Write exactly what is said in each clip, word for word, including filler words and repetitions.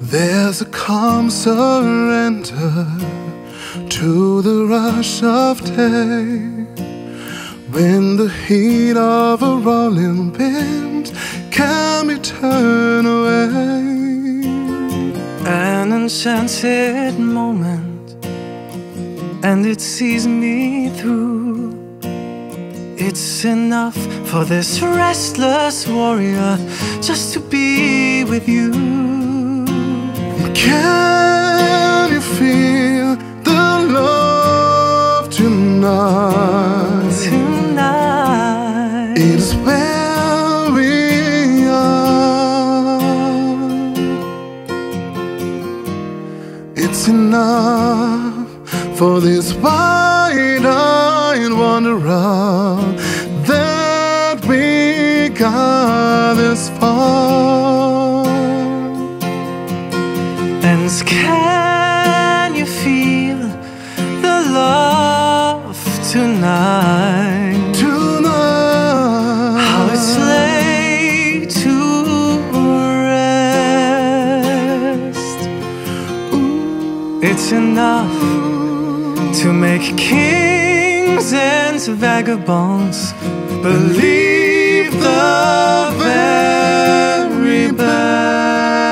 There's a calm surrender to the rush of day, when the heat of a rolling wind can be turned away. An enchanted moment, and it sees me through. It's enough for this restless warrior just to be with you. Can you feel the love tonight? Tonight it is where we are. It's enough for this wide-eyed wanderer that we got this far. And can you feel the love tonight? Tonight, how it's laid to rest. Ooh. It's enough to make kings and vagabonds believe the very best.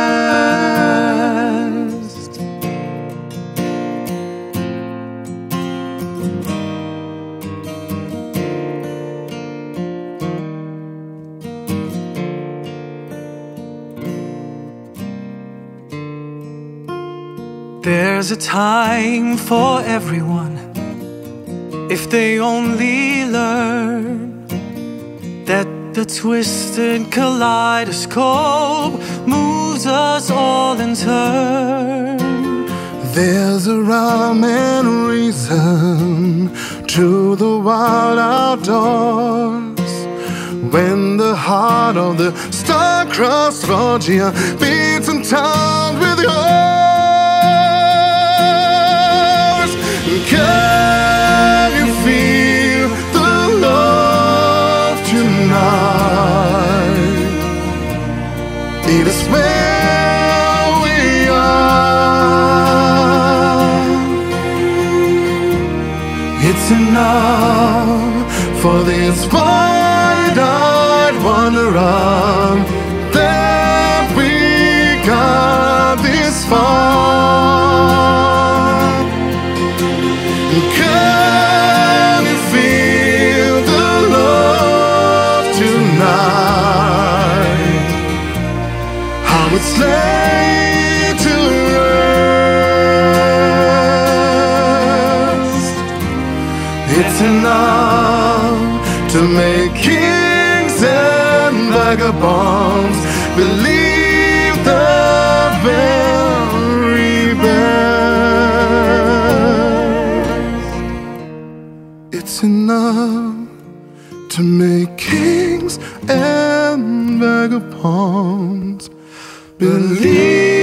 There's a time for everyone, if they only learn that the twisted kaleidoscope moves us all in turn. There's a rhyme and reason to the wild outdoors, when the heart of the star-crossed Phrygia beats in time with yours. Can you feel the love tonight? It is where we are. It's enough for this wide-eyed wanderer that we got this far. Can you feel the love tonight? How it's laid to rest. It's enough to make kings and vagabonds believe the very best. It's enough to make kings and vagabonds believe